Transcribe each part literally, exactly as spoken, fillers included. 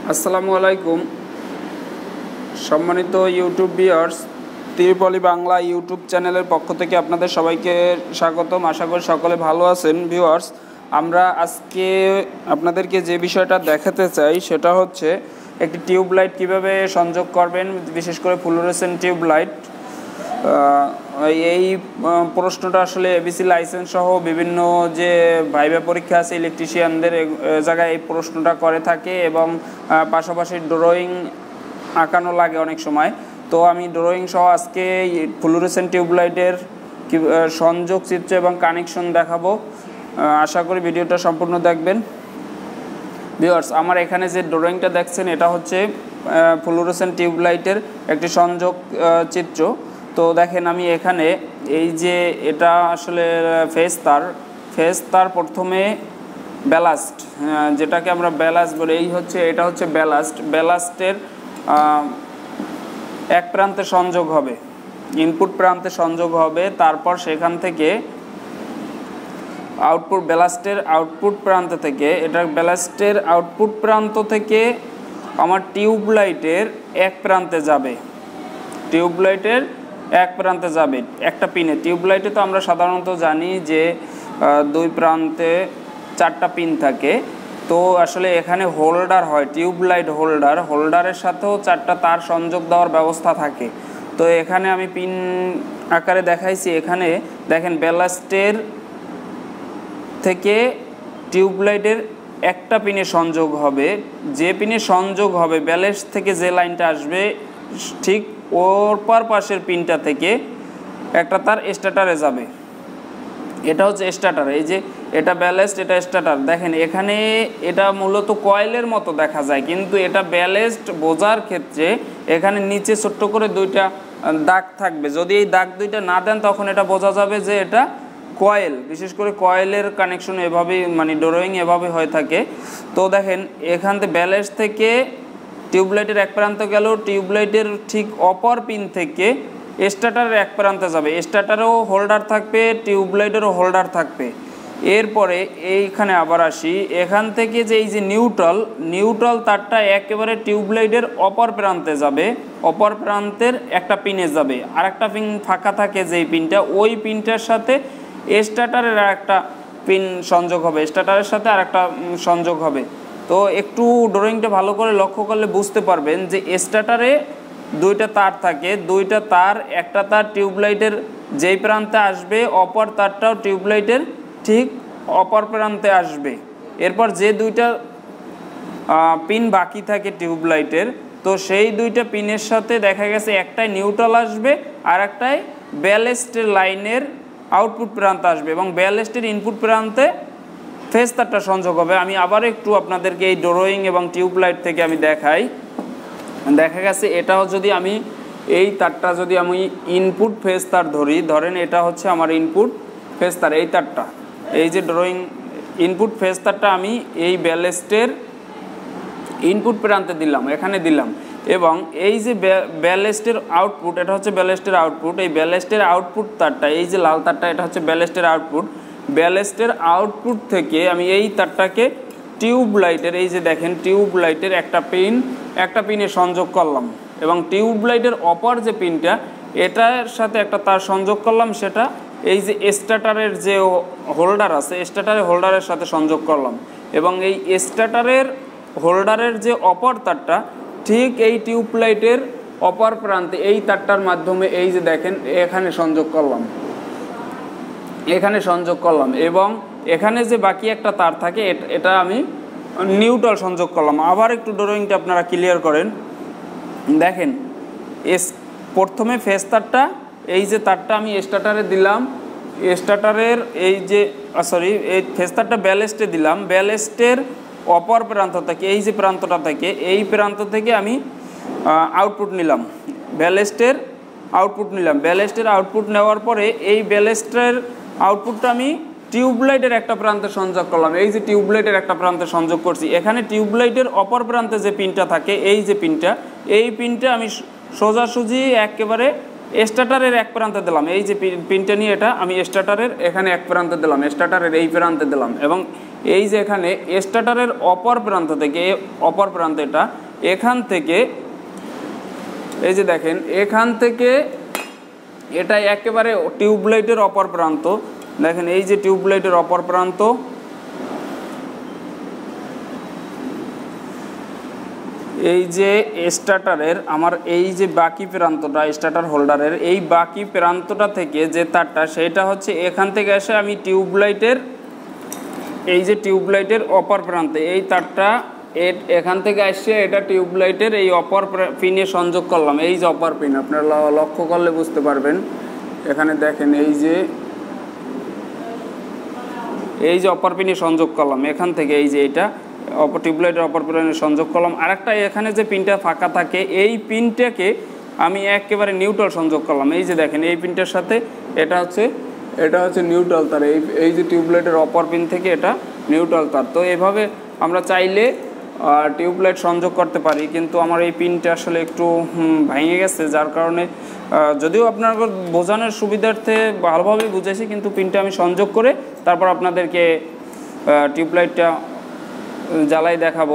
আসসালামু আলাইকুম সম্মানিত YouTube viewers, Tripoli Bangla YouTube চ্যানেলের পক্ষ থেকে আপনাদের সবাইকে স্বাগতম। আশা করি সকলে ভালো আছেন। ভিউয়ার্স, আমরা আজকে আপনাদেরকে যে বিষয়টা দেখাতে চাই সেটা হচ্ছে একটি টিউব লাইট কীভাবে সংযোগ করবেন, বিশেষ করে ফ্লুরোসেন্ট টিউব লাইট। এই প্রশ্নটা আসলে এবিসি লাইসেন্স সহ বিভিন্ন যে ভাইভা পরীক্ষা আছে ইলেকট্রিশিয়ানদের জায়গায় এই প্রশ্নটা করে থাকে এবং পাশাপাশি ড্রয়িং আঁকানো লাগে অনেক সময়। তো আমি ড্রয়িং সহ আজকে ফ্লুরোসেন্ট টিউবলাইটের সংযোগ চিত্র এবং কানেকশন দেখাবো। আশা করি ভিডিওটা সম্পূর্ণ দেখবেন। ভিউয়ার্স, আমার এখানে যে ড্রয়িংটা দেখছেন এটা হচ্ছে ফ্লুরোসেন্ট টিউবলাইটের একটি সংযোগ চিত্র। তো দেখেন, আমি এখানে এই যে এটা আসলে ফেস তার ফেস তার প্রথমে ব্যালাস্ট, যেটাকে আমরা ব্যালাস্ট বলি, এই হচ্ছে এটা হচ্ছে ব্যালাস্ট। ব্যালাস্টের এক প্রান্তে সংযোগ হবে, ইনপুট প্রান্তে সংযোগ হবে, তারপর সেখান থেকে আউটপুট ব্যালাস্টের আউটপুট প্রান্ত থেকে এটা ব্যালাস্টের আউটপুট প্রান্ত থেকে আমার টিউবলাইটের এক প্রান্তে যাবে। টিউবলাইটের এক প্রান্তে যাবে একটা পিনে। টিউবলাইটে তো আমরা সাধারণত জানি যে দুই প্রান্তে চারটা পিন থাকে। তো আসলে এখানে হোল্ডার হয়, টিউবলাইট হোল্ডার হোল্ডারের সাথেও চারটা তার সংযোগ দেওয়ার ব্যবস্থা থাকে। তো এখানে আমি পিন আকারে দেখাইছি। এখানে দেখেন, ব্যালাস্টের থেকে টিউবলাইটের একটা পিনে সংযোগ হবে। যে পিনে সংযোগ হবে, ব্যালাস্ট থেকে যে লাইনটা আসবে ঠিক ওর পার পাশের পিনটা থেকে একটা তার স্টার্টারে যাবে। এটা হচ্ছে স্টার্টার। এই যে এটা ব্যালাস্ট, এটা স্টার্টার। দেখেন এখানে এটা মূলত কয়েলের মতো দেখা যায়, কিন্তু এটা ব্যালাস্ট বোঝার ক্ষেত্রে এখানে নিচে ছোট্ট করে দুইটা দাগ থাকবে। যদি এই দাগ দুইটা না দেন তখন এটা বোঝা যাবে যে এটা কয়েল। বিশেষ করে কয়েলের কানেকশন এভাবেই, মানে ড্রয়িং এভাবে হয়ে থাকে। তো দেখেন এখান থেকে ব্যালাস্ট থেকে টিউবলাইটের এক প্রান্ত গেল, টিউবলাইটের ঠিক অপর পিন থেকে স্টার্টারের এক প্রান্তে যাবে। স্টার্টারেও হোল্ডার থাকবে, টিউবলাইটেরও হোল্ডার থাকবে। এরপরে এইখানে আবার আসি, এখান থেকে যে এই যে নিউট্রাল নিউট্রাল তারটা একেবারে টিউবলাইটের অপর প্রান্তে যাবে, অপর প্রান্তের একটা পিনে যাবে। আর একটা পিন ফাঁকা থাকে, যেই পিনটা, ওই পিনটার সাথে স্টার্টারের আর একটা পিন সংযোগ হবে, স্টার্টারের সাথে আর একটা সংযোগ হবে। তো একটু ড্রয়িংটা ভালো করে লক্ষ্য করলে বুঝতে পারবেন যে স্টার্টারে দুইটা তার থাকে, দুইটা তার, একটা তার টিউবলাইটের যেই প্রান্তে আসবে, অপর তারটাও টিউবলাইটের ঠিক অপর প্রান্তে আসবে। এরপর যে দুইটা পিন বাকি থাকে টিউবলাইটের, তো সেই দুইটা পিনের সাথে দেখা গেছে একটাই নিউট্রাল আসবে আর একটাই ব্যালাস্টের লাইনের আউটপুট প্রান্ত আসবে এবং ব্যালাস্টের ইনপুট প্রান্তে ফেস তারটা সংযোগ হবে। আমি আবার একটু আপনাদেরকে এই ড্রয়িং এবং টিউবলাইট থেকে আমি দেখাই। দেখা গেছে এটাও যদি আমি এই তারটা যদি আমি ইনপুট ফেস তার ধরি, ধরেন এটা হচ্ছে আমার ইনপুট ফেস তার, এই তারটা, এই যে ড্রয়িং ইনপুট ফেস তারটা আমি এই ব্যালাস্টের ইনপুট প্রান্তে দিলাম, এখানে দিলাম। এবং এই যে ব্যালাস্টের আউটপুট, এটা হচ্ছে ব্যালাস্টের আউটপুট। এই ব্যালাস্টের আউটপুট তারটা, এই যে লাল তারটা, এটা হচ্ছে ব্যালাস্টের আউটপুট। ব্যালাস্টের আউটপুট থেকে আমি এই তারটাকে টিউবলাইটের, এই যে দেখেন টিউবলাইটের একটা পিন একটা পিনে সংযোগ করলাম এবং টিউবলাইটের অপর যে পিনটা, এটার সাথে একটা তার সংযোগ করলাম, সেটা এই যে স্টার্টারের যে হোল্ডার আছে, স্টার্টারের হোল্ডারের সাথে সংযোগ করলাম। এবং এই স্টার্টারের হোল্ডারের যে অপর তারটা ঠিক এই টিউবলাইটের অপর প্রান্তে এই তারটার মাধ্যমে এই যে দেখেন এখানে সংযোগ করলাম, এখানে সংযোগ করলাম। এবং এখানে যে বাকি একটা তার থাকে, এটা আমি নিউট্রাল সংযোগ করলাম। আবার একটু ড্রয়িংটা আপনারা ক্লিয়ার করেন। দেখেন এস প্রথমে ফেস তারটা, এই যে তারটা আমি স্টার্টারে দিলাম, স্টার্টারের এই যে সরি এই ফেস তারটা ব্যালাস্টে দিলাম, ব্যালাস্টের অপর প্রান্ত থেকে এই যে প্রান্তটা থেকে, এই প্রান্ত থেকে আমি আউটপুট নিলাম, ব্যালাস্টের আউটপুট নিলাম। ব্যালাস্টের আউটপুট নেওয়ার পরে এই ব্যালাস্টের আউটপুটটা আমি টিউবলাইটের একটা প্রান্তে সংযোগ করলাম। এই যে টিউবলাইটের একটা প্রান্তে সংযোগ করছি, এখানে টিউবলাইটের অপর প্রান্তে যে পিনটা থাকে, এই যে পিনটা, এই পিনটা আমি সোজাসুজি একেবারে স্টার্টারের এক প্রান্তে দিলাম। এই যে পিনটা নিয়ে এটা আমি স্টার্টারের এখানে এক প্রান্তে দিলাম, স্টার্টারের এই প্রান্তে দিলাম এবং এই যে এখানে স্টার্টারের অপর প্রান্ত থেকে, অপর প্রান্ত এটা, এখান থেকে এই যে দেখেন এখান থেকে এটা একেবারে টিউবলাইটের অপর প্রান্ত। দেখেন এই যে টিউবলাইটের অপর প্রান্ত, এই যে স্টার্টারের আমার এই যে বাকি প্রান্তটা স্টার্টার হোল্ডারের এই বাকি প্রান্তটা থেকে যে তারটা সেটা হচ্ছে এখান থেকে এসে আমি টিউবলাইটের এই যে টিউবলাইটের অপর প্রান্তে এই তারটা এখান থেকে আসছে এটা টিউবলাইটের এই অপর পিনে সংযোগ করলাম। এই যে অপর পিন আপনারা লক্ষ্য করলে বুঝতে পারবেন, এখানে দেখেন এই যে এই যে অপর পিনে সংযোগ করলাম এখান থেকে, এই যে এটা অপর টিউবলাইটের অপর পিনে সংযোগ করলাম। আরেকটা এখানে যে পিনটা ফাঁকা থাকে এই পিনটাকে আমি একেবারে নিউট্রাল সংযোগ করলাম। এই যে দেখেন এই পিনটার সাথে এটা হচ্ছে এটা হচ্ছে নিউট্রাল তার, এই এই যে টিউবলাইটের অপর পিন থেকে এটা নিউট্রাল তার। তো এভাবে আমরা চাইলে টিউবলাইট সংযোগ করতে পারি, কিন্তু আমার এই পিনটা আসলে একটু ভেঙে গেছে, যার কারণে যদিও আপনার বোঝানোর সুবিধার্থে ভালোভাবেই বুঝেছি, কিন্তু পিনটা আমি সংযোগ করে তারপর আপনাদেরকে টিউবলাইটটা জ্বালাই দেখাবো।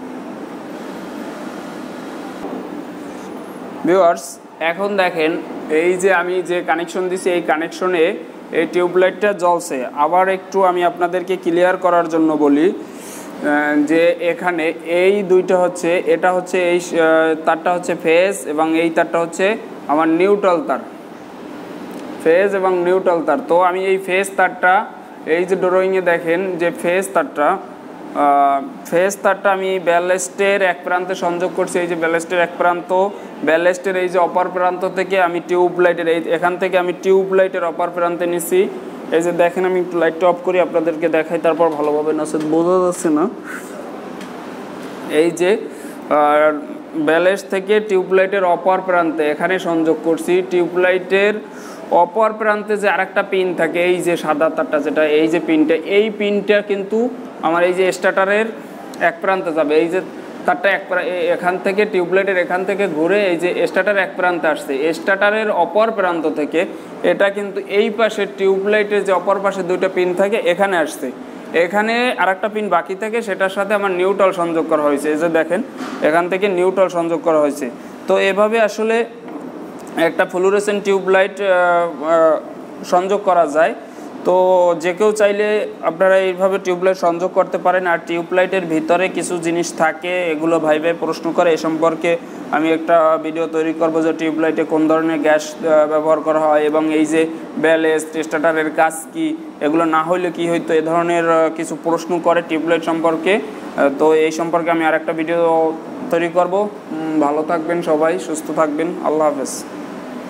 ভিউয়ার্স এখন দেখেন এই যে আমি যে কানেকশন দিছি এই কানেকশনে এই টিউবলাইটটা জ্বলছে। আবার একটু আমি আপনাদেরকে ক্লিয়ার করার জন্য বলি যে এখানে এই দুইটা হচ্ছে, এটা হচ্ছে এই তারটা হচ্ছে ফেজ এবং এই তারটা হচ্ছে আমার নিউট্রাল তার, ফেজ এবং নিউট্রাল তার। তো আমি এই ফেজ তারটা এই যে ড্রয়িংয়ে দেখেন যে ফেজ তারটা ফেজ তারটা আমি ব্যালেস্টের এক প্রান্তে সংযোগ করছি। এই যে ব্যালেস্টের এক প্রান্ত, ব্যালেস্টের এই যে অপর প্রান্ত থেকে আমি টিউবলাইটের এই এখান থেকে আমি টিউবলাইটের অপর প্রান্তে নিছি। এই যে দেখেন আমি একটু লাইটটা অফ করি আপনাদেরকে দেখাই, তারপর ভালোভাবে না বোঝা যাচ্ছে না। এই যে ব্যালেস্ট থেকে টিউবলাইটের অপর প্রান্তে এখানে সংযোগ করছি। টিউবলাইটের অপর প্রান্তে যে আরেকটা পিন থাকে এই যে সাদা তারটা যেটা, এই যে পিনটা, এই পিনটা কিন্তু আমার এই যে স্টার্টারের এক প্রান্তে যাবে। এই যে তারটা এক এখান থেকে টিউবলাইটের এখান থেকে ঘুরে এই যে স্টার্টার এক প্রান্তে আসছে, স্টার্টারের অপর প্রান্ত থেকে এটা কিন্তু এই পাশে টিউবলাইটের যে অপর পাশে দুইটা পিন থাকে এখানে আসছে। এখানে আরেকটা পিন বাকি থাকে, সেটার সাথে আমার নিউট্রাল সংযোগ করা হয়েছে। এই যে দেখেন এখান থেকে নিউট্রাল সংযোগ করা হয়েছে। তো এভাবে আসলে একটা ফ্লুরোসেন্ট টিউবলাইট সংযোগ করা যায়। তো যে কেউ চাইলে আপনারা এইভাবে টিউবলাইট সংযোগ করতে পারেন। আর টিউবলাইটের ভিতরে কিছু জিনিস থাকে, এগুলো ভাই ভাই প্রশ্ন করে, এ সম্পর্কে আমি একটা ভিডিও তৈরি করব যে টিউবলাইটে কোন ধরনের গ্যাস ব্যবহার করা হয় এবং এই যে ব্যালেস্ট স্টার্টারের কাজ কি, এগুলো না হইলে কি হইতো, এ ধরনের কিছু প্রশ্ন করে টিউবলাইট সম্পর্কে। তো এই সম্পর্কে আমি আর একটা ভিডিও তৈরি করব। ভালো থাকবেন সবাই, সুস্থ থাকবেন, আল্লাহ হাফেজ।